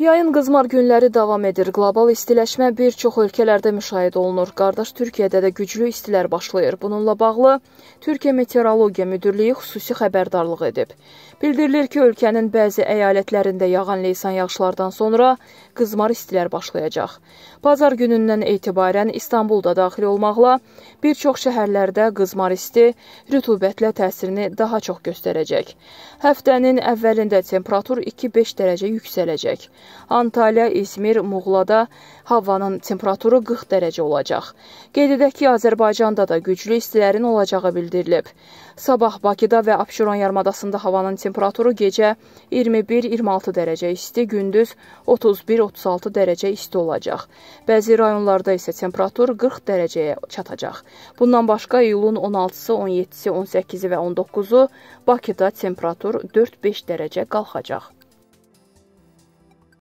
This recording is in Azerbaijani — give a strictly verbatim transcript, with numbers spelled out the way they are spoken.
Yayın qızmar günləri davam edir. Qlobal istiləşmə bir çox ölkələrdə müşahidə olunur. Qardaş Türkiyədə də güclü istilər başlayır. Bununla bağlı Türkiyə Meteorologiya Müdürlüyü xüsusi xəbərdarlıq edib. Bildirilir ki, ölkənin bəzi əyalətlərində yağan leysan yağışlardan sonra qızmar istilər başlayacaq. Bazar günündən etibarən İstanbulda daxil olmaqla bir çox şəhərlərdə qızmar isti rütubətlə təsirini daha çox göstərəcək. Həftənin əvvəlində temperatur iki beş dərəcə yüksələcək. Antalya, İzmir, Muğlada havanın temperaturu qırx dərəcə olacaq. Qeyd edək ki, Azərbaycanda da güclü istilərin olacağı bildirilib. Sabah Bakıda və Abşeron yarımadasında havanın temperaturu gecə iyirmi bir iyirmi altı dərəcə isti, gündüz otuz bir otuz altı dərəcə isti olacaq. Bəzi rayonlarda isə temperatur qırx dərəcəyə çatacaq. Bundan başqa iyulun on altısı, on yeddisi, on səkkizi və on doqquzu Bakıda temperatur dörd beş dərəcə qalxacaq.